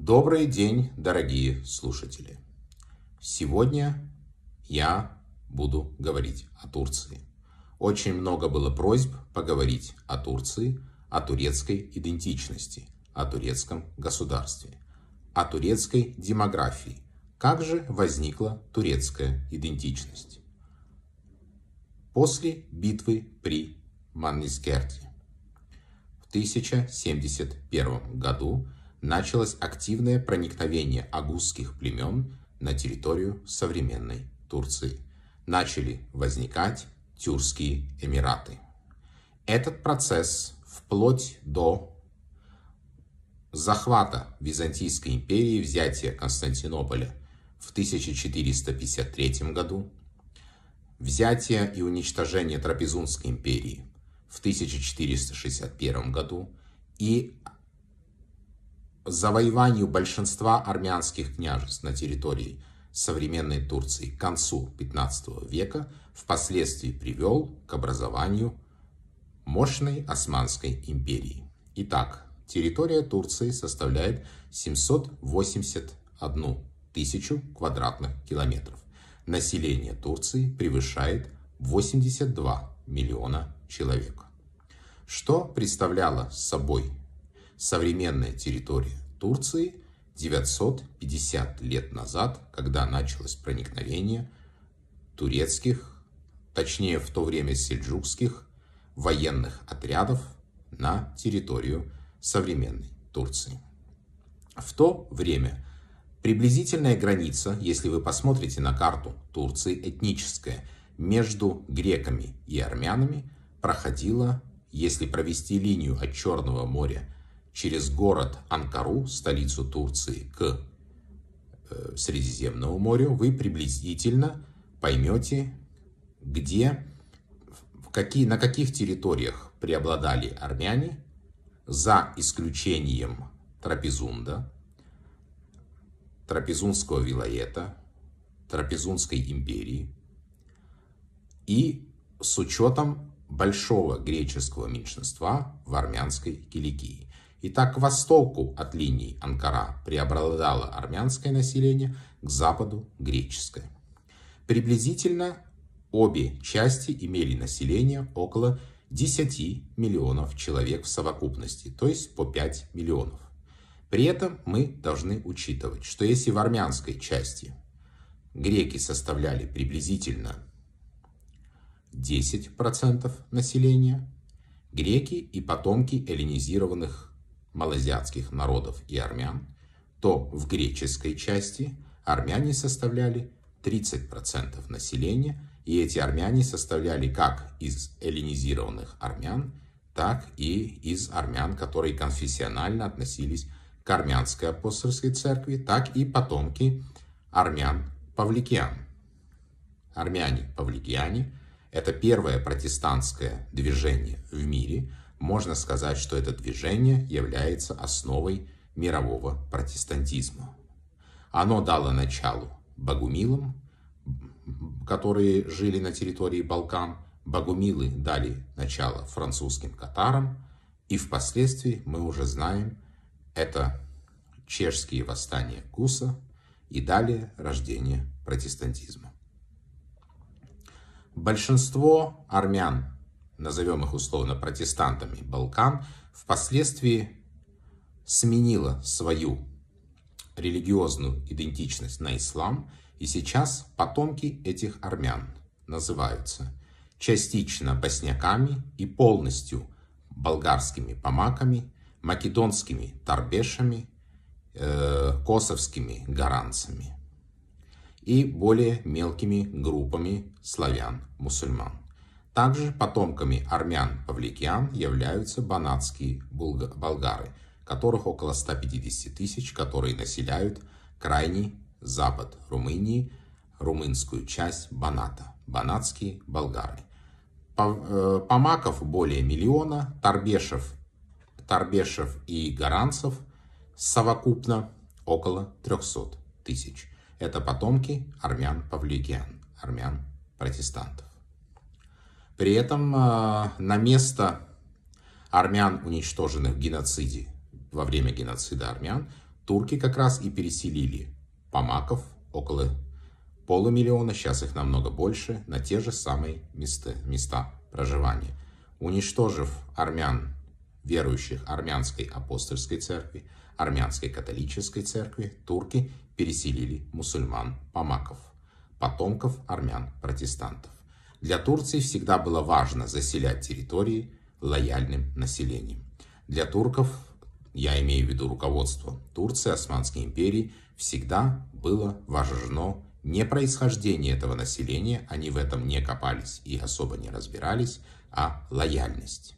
Добрый день, дорогие слушатели! Сегодня я буду говорить о Турции. Очень много было просьб поговорить о Турции, о турецкой идентичности, о турецком государстве, о турецкой демографии. Как же возникла турецкая идентичность? После битвы при Маннискерте в 1071 году началось активное проникновение агузских племен на территорию современной Турции. Начали возникать тюркские эмираты. Этот процесс вплоть до захвата Византийской империи, взятия Константинополя в 1453 году, взятие и уничтожение Трапезунской империи в 1461 году и завоеванию большинства армянских княжеств на территории современной Турции к концу 15 века впоследствии привел к образованию мощной Османской империи. Итак, территория Турции составляет 781 тысячу квадратных километров. Население Турции превышает 82 миллиона человек. Что представляла собой современная территория Турции 950 лет назад, когда началось проникновение турецких, точнее в то время сельджукских военных отрядов на территорию современной Турции? В то время приблизительная граница, если вы посмотрите на карту Турции, этническая, между греками и армянами проходила, если провести линию от Черного моря через город Анкару, столицу Турции, к Средиземному морю, вы приблизительно поймете, где, на каких территориях преобладали армяне, за исключением Трапезунда, Трапезунского вилаета, Трапезунской империи, и с учетом большого греческого меньшинства в армянской Киликии. Итак, к востоку от линии Анкара преобладало армянское население, к западу греческое. Приблизительно обе части имели население около 10 миллионов человек в совокупности, то есть по 5 миллионов. При этом мы должны учитывать, что если в армянской части греки составляли приблизительно 10% населения, греки и потомки эллинизированных малоазиатских народов и армян, то в греческой части армяне составляли 30% населения, и эти армяне составляли как из эллинизированных армян, так и из армян, которые конфессионально относились к армянской апостольской церкви, так и потомки армян-павликиян. Армяне-павликияне – это первое протестантское движение в мире. Можно сказать, что это движение является основой мирового протестантизма. Оно дало начало богумилам, которые жили на территории Балкан. Богумилы дали начало французским катарам. И впоследствии, мы уже знаем, это чешские восстания Гуса и далее рождение протестантизма. Большинство армян, назовем их условно протестантами Балкан, впоследствии сменило свою религиозную идентичность на ислам, и сейчас потомки этих армян называются частично босняками и полностью болгарскими помаками, македонскими тарбешами, косовскими горанцами и более мелкими группами славян-мусульман. Также потомками армян-павликиян являются банатские болгары, которых около 150 тысяч, которые населяют крайний запад Румынии, румынскую часть Баната, банатские болгары. Помаков более миллиона, тарбешев и горанцев совокупно около 300 тысяч. Это потомки армян-павликиян, армян-протестантов. При этом на место армян, уничтоженных в геноциде, во время геноцида армян, турки как раз и переселили помаков, около полумиллиона, сейчас их намного больше, на те же самые места проживания. Уничтожив армян, верующих армянской апостольской церкви, армянской католической церкви, турки переселили мусульман помаков, потомков армян-протестантов. Для Турции всегда было важно заселять территории лояльным населением. Для турков, я имею в виду руководство Турции, Османской империи, всегда было важно не происхождение этого населения, они в этом не копались и особо не разбирались, а лояльность.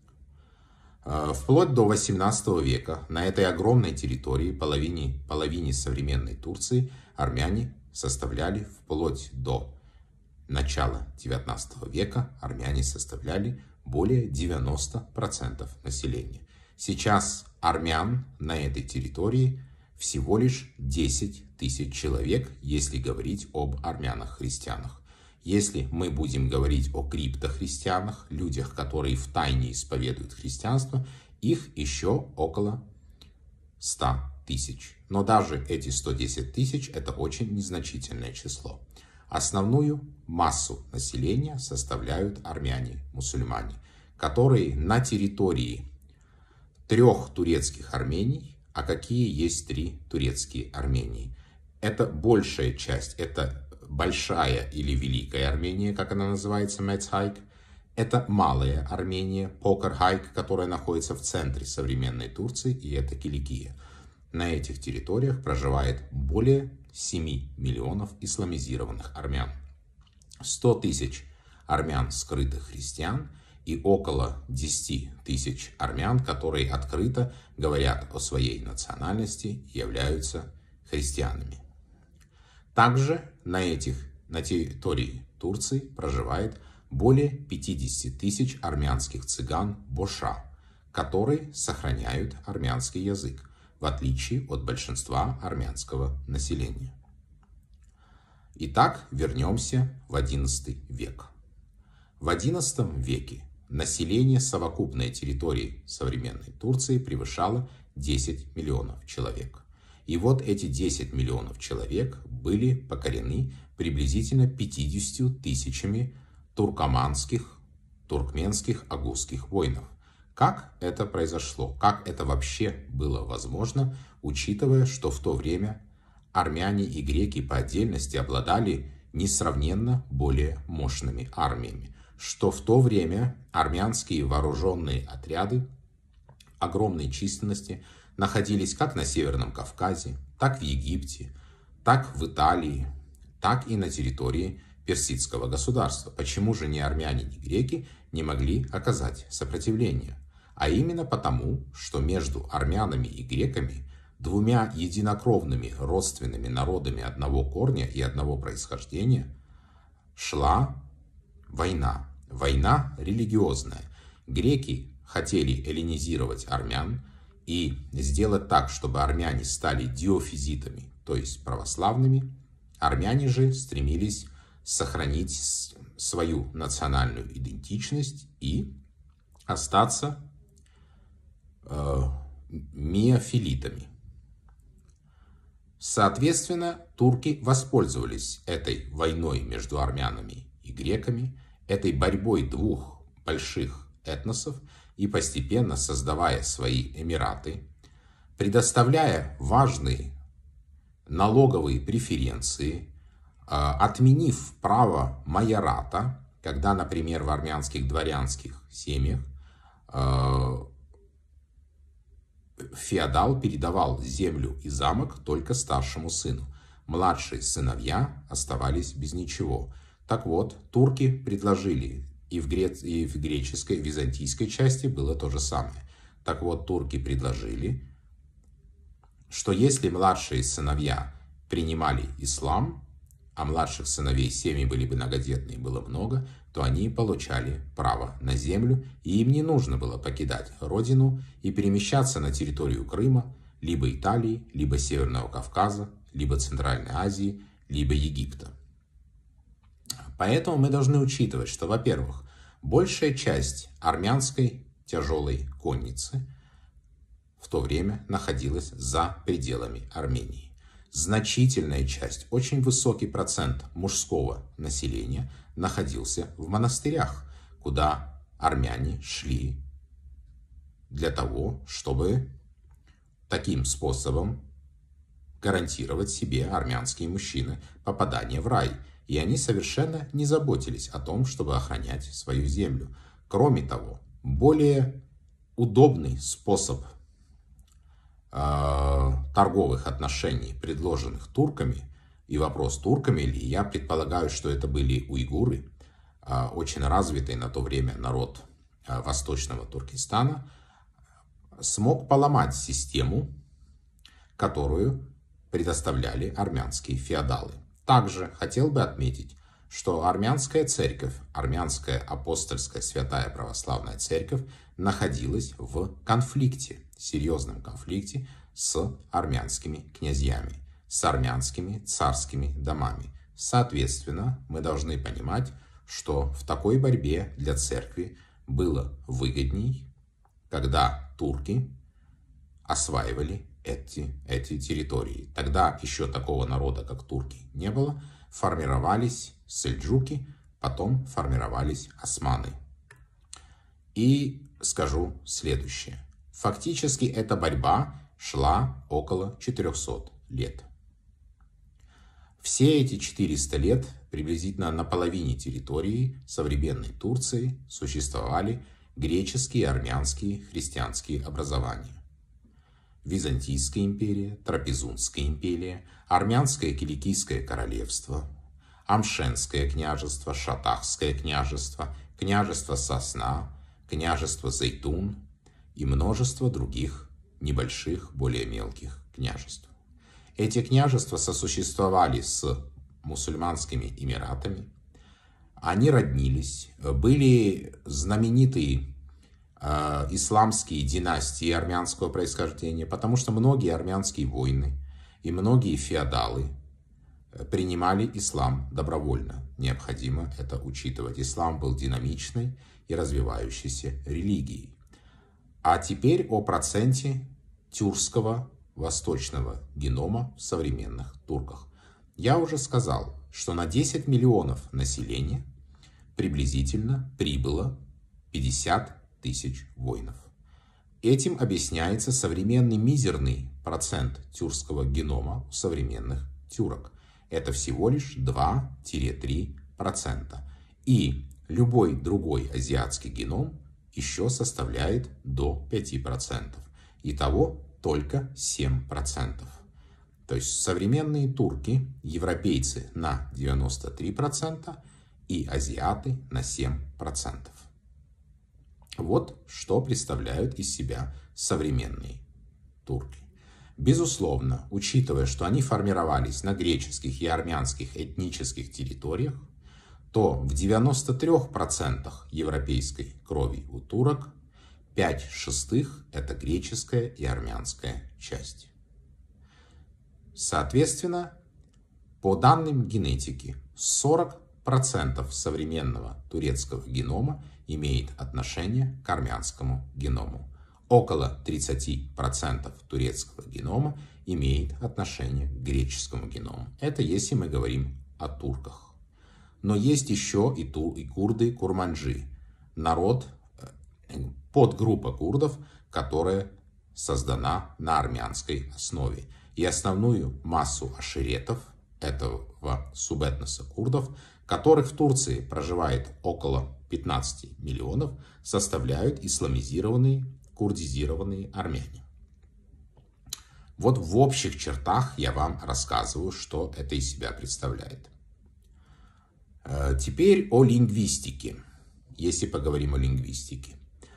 Вплоть до 18 века на этой огромной территории, половине современной Турции, армяне составляли вплоть до начала 19 века, армяне составляли более 90% населения. Сейчас армян на этой территории всего лишь 10 тысяч человек, если говорить об армянах-христианах. Если мы будем говорить о криптохристианах, людях, которые втайне исповедуют христианство, их еще около 100 тысяч. Но даже эти 110 тысяч – это очень незначительное число. Основную массу населения составляют армяне-мусульмане, которые на территории 3 турецких Армений, а какие есть 3 турецкие Армении? Это большая часть, это Большая или Великая Армения, как она называется, Мецхайк. Это Малая Армения, Покерхайк, которая находится в центре современной Турции, и это Киликия. На этих территориях проживает более 7 миллионов исламизированных армян. 100 тысяч армян скрытых христиан и около 10 тысяч армян, которые открыто говорят о своей национальности и являются христианами. Также на территории Турции проживает более 50 тысяч армянских цыган Боша, которые сохраняют армянский язык, в отличие от большинства армянского населения. Итак, вернемся в XI век. В XI веке население совокупной территории современной Турции превышало 10 миллионов человек. И вот эти 10 миллионов человек были покорены приблизительно 50 тысячами туркменских агузских воинов. Как это произошло? Как это вообще было возможно, учитывая, что в то время армяне и греки по отдельности обладали несравненно более мощными армиями? Что в то время армянские вооруженные отряды огромной численности находились как на Северном Кавказе, так в Египте, так в Италии, так и на территории персидского государства. Почему же ни армяне, ни греки не могли оказать сопротивление? А именно потому, что между армянами и греками, двумя единокровными родственными народами одного корня и одного происхождения, шла война. Война религиозная. Греки хотели эллинизировать армян и сделать так, чтобы армяне стали диофизитами, то есть православными. Армяне же стремились сохранить свою национальную идентичность и остаться миофилитами. Соответственно, турки воспользовались этой войной между армянами и греками, этой борьбой двух больших этносов, и постепенно создавая свои эмираты, предоставляя важные налоговые преференции, отменив право майората, когда, например, в армянских дворянских семьях феодал передавал землю и замок только старшему сыну. Младшие сыновья оставались без ничего. Так вот, турки предложили, и в греческой, византийской части было то же самое. Так вот, турки предложили, что если младшие сыновья принимали ислам, а младших сыновей семьи были бы многодетные, было много, то они получали право на землю, и им не нужно было покидать родину и перемещаться на территорию Крыма, либо Италии, либо Северного Кавказа, либо Центральной Азии, либо Египта. Поэтому мы должны учитывать, что, во-первых, большая часть армянской тяжелой конницы в то время находилась за пределами Армении. Значительная часть, очень высокий процент мужского населения находился в монастырях, куда армяне шли для того, чтобы таким способом гарантировать себе, армянские мужчины, попадание в рай. И они совершенно не заботились о том, чтобы охранять свою землю. Кроме того, более удобный способ торговых отношений, предложенных турками, и вопрос, турками ли, я предполагаю, что это были уйгуры, очень развитый на то время народ восточного Туркестана, смог поломать систему, которую предоставляли армянские феодалы. Также хотел бы отметить, что армянская церковь, армянская апостольская святая православная церковь находилась в конфликте, серьезном конфликте с армянскими князьями, с армянскими царскими домами. Соответственно, мы должны понимать, что в такой борьбе для церкви было выгодней, когда турки осваивали эти территории. Тогда еще такого народа, как турки, не было. Формировались сельджуки, потом формировались османы. И скажу следующее. Фактически эта борьба шла около 400 лет. Все эти 400 лет, приблизительно на половине территории современной Турции, существовали греческие и армянские христианские образования. Византийская империя, Трапезунская империя, Армянское Киликийское королевство, Амшенское княжество, Шатахское княжество, княжество Сосна, княжество Зайтун и множество других небольших, более мелких княжеств. Эти княжества сосуществовали с мусульманскими эмиратами, они роднились, были знаменитые исламские династии армянского происхождения, потому что многие армянские воины и многие феодалы принимали ислам добровольно. Необходимо это учитывать. Ислам был динамичной и развивающейся религией. А теперь о проценте тюркского восточного генома в современных турках. Я уже сказал, что на 10 миллионов населения приблизительно прибыло 50 тысяч воинов. Этим объясняется современный мизерный процент тюркского генома у современных тюрок. Это всего лишь 2-3%. И любой другой азиатский геном еще составляет до 5%. Итого только 7%. То есть современные турки, европейцы на 93% и азиаты на 7%. Вот что представляют из себя современные турки. Безусловно, учитывая, что они формировались на греческих и армянских этнических территориях, то в 93% европейской крови у турок 5/6 это греческая и армянская часть. Соответственно, по данным генетики, 40% современного турецкого генома имеет отношение к армянскому геному. Около 30% турецкого генома имеет отношение к греческому геному. Это если мы говорим о турках. Но есть еще и курды, курманджи. Народ, подгруппа курдов, которая создана на армянской основе. И основную массу аширетов, этого субэтноса курдов, которых в Турции проживает около 15 миллионов, составляют исламизированные, курдизированные армяне. Вот в общих чертах я вам рассказываю, что это из себя представляет. Теперь о лингвистике. Если поговорим о лингвистике.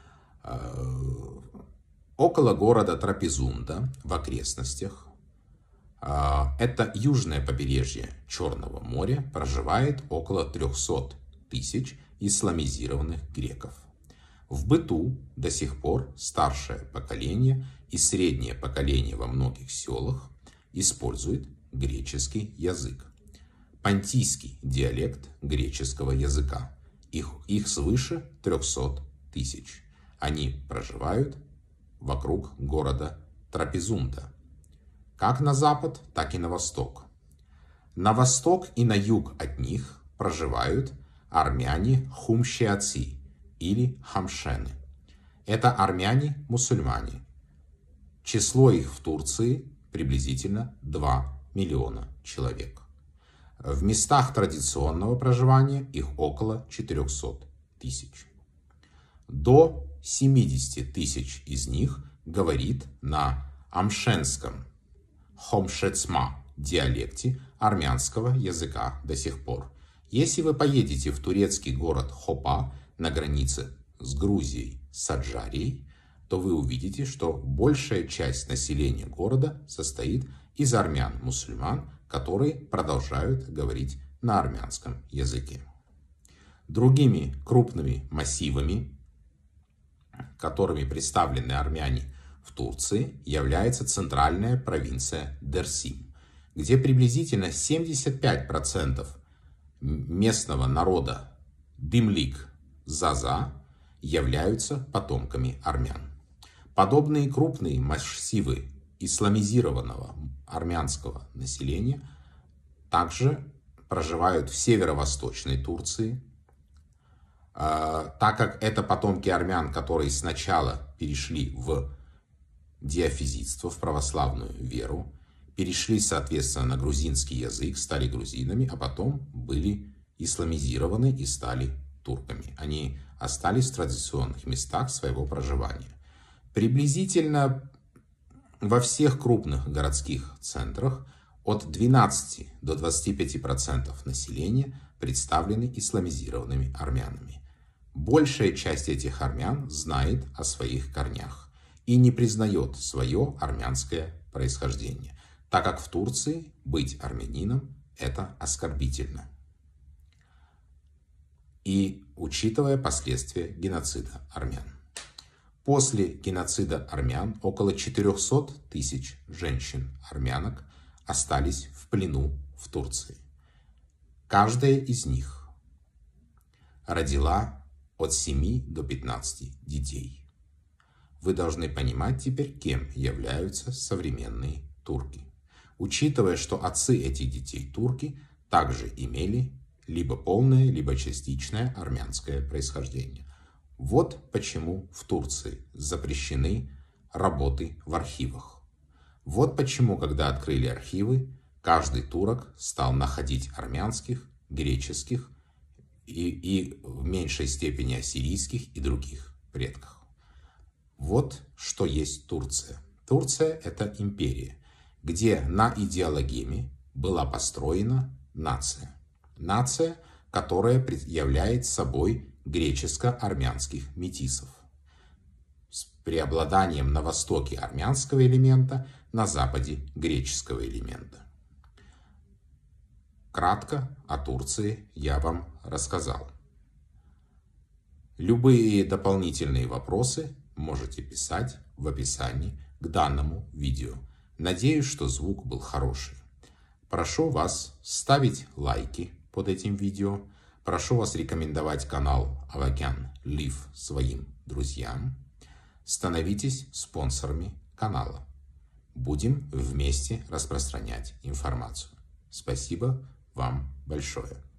Около города Трапезунда, в окрестностях, это южное побережье Черного моря, проживает около 300 тысяч исламизированных греков. В быту до сих пор старшее поколение и среднее поколение во многих селах использует греческий язык. Понтийский диалект греческого языка. Их свыше 300 тысяч. Они проживают вокруг города Трапезунда, как на запад, так и на восток. На восток и на юг от них проживают армяне хумшиаци или хамшены. Это армяне-мусульмане. Число их в Турции приблизительно 2 миллиона человек. В местах традиционного проживания их около 400 тысяч. До 70 тысяч из них говорит на амшенском хомшецма диалекте армянского языка до сих пор. Если вы поедете в турецкий город Хопа на границе с Грузией, с Аджарией, то вы увидите, что большая часть населения города состоит из армян-мусульман, которые продолжают говорить на армянском языке. Другими крупными массивами, которыми представлены армяне в Турции, является центральная провинция Дерсим, где приблизительно 75% местного народа Дымлик-Заза являются потомками армян. Подобные крупные массивы исламизированного армянского населения также проживают в северо-восточной Турции, так как это потомки армян, которые сначала перешли в диафизитство, в православную веру, перешли, соответственно, на грузинский язык, стали грузинами, а потом были исламизированы и стали турками. Они остались в традиционных местах своего проживания. Приблизительно во всех крупных городских центрах от 12 до 25% населения представлены исламизированными армянами. Большая часть этих армян знает о своих корнях и не признает свое армянское происхождение, так как в Турции быть армянином – это оскорбительно. И учитывая последствия геноцида армян. После геноцида армян около 400 тысяч женщин-армянок остались в плену в Турции. Каждая из них родила от 7 до 15 детей. Вы должны понимать теперь, кем являются современные турки. Учитывая, что отцы этих детей турки также имели либо полное, либо частичное армянское происхождение. Вот почему в Турции запрещены работы в архивах. Вот почему, когда открыли архивы, каждый турок стал находить армянских, греческих и в меньшей степени ассирийских и других предков. Вот что есть Турция. Турция – это империя, где на идеологеме была построена нация. Нация, которая являет собой греческо-армянских метисов, с преобладанием на востоке армянского элемента, на западе греческого элемента. Кратко о Турции я вам рассказал. Любые дополнительные вопросы можете писать в описании к данному видео. Надеюсь, что звук был хороший. Прошу вас ставить лайки под этим видео. Прошу вас рекомендовать канал Авакян Лив своим друзьям. Становитесь спонсорами канала. Будем вместе распространять информацию. Спасибо вам большое.